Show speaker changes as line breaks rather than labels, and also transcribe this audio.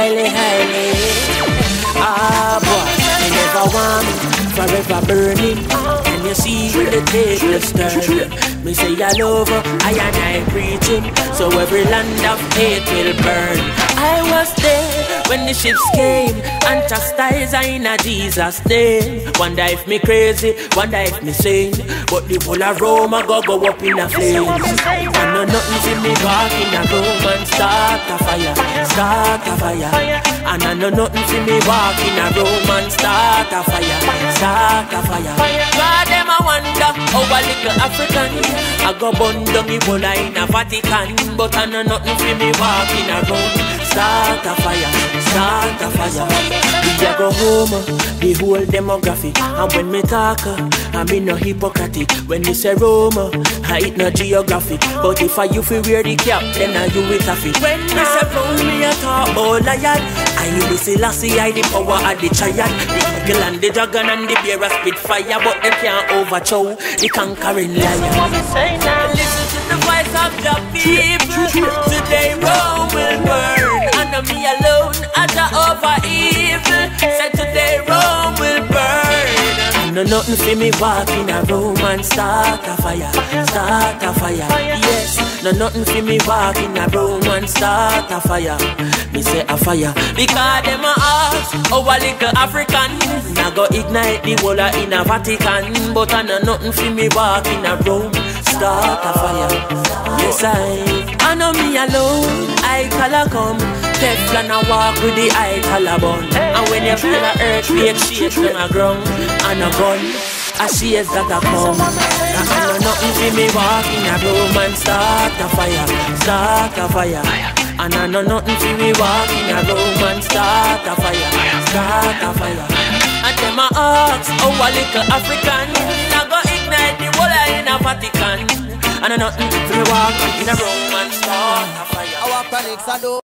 highly, highly. Ah, boy, you never want me, forever burning. And you see when the tables turn, me say I love her, I and I preaching, so every land of hate will burn. I was there when the ships came and chastised in a Jesus' name. Wonder if me crazy, wonder if me sane, but the whole of Rome go up in a flame. And no nothing see me walk in a room and start a fire, start a fire. And I know nothing see me walk in a room and start a fire, start a fire. God them I wonder how a little African I go burn down Ebola in a Vatican, but I know nothing see me walk in a room, start a fire, start a fire. We a go home, the whole demographic. And when me talk, I mean no hypocritic. When me say Rome, I eat no geographic. But if I you feel wear the cap, then I you with a fit. When me say Rome, me a talk about lion. I you see Lassie, I the power of the giant. The eagle and the dragon and the bear a spit fire, but they can't overthrow the conquering lion. Listen to the voice of the people. Today Rome will burn, and me alone as a over evil. Said today Rome will burn. No nothing for me walk in a room and start a fire, start a fire. Yes, no nothing for me walk in a room and start a fire. Me say a fire because them a ask how a little African I go ignite the whole in a Vatican, but I know nothing for me walk in a room start a fire. Yes I know me alone. I call a come Teflon a walk with the eye collar. And when you feel a earthquake shake from a ground and a gun, a shades that a come. And I know nothing for me walk in a room and start a fire, start a fire. And I know nothing for me walk in a room and start a fire, start a fire. And them a ask how a little African I go ignite the whole in a Vatican. And I know nothing for me walk in a room and start a fire. Our panics are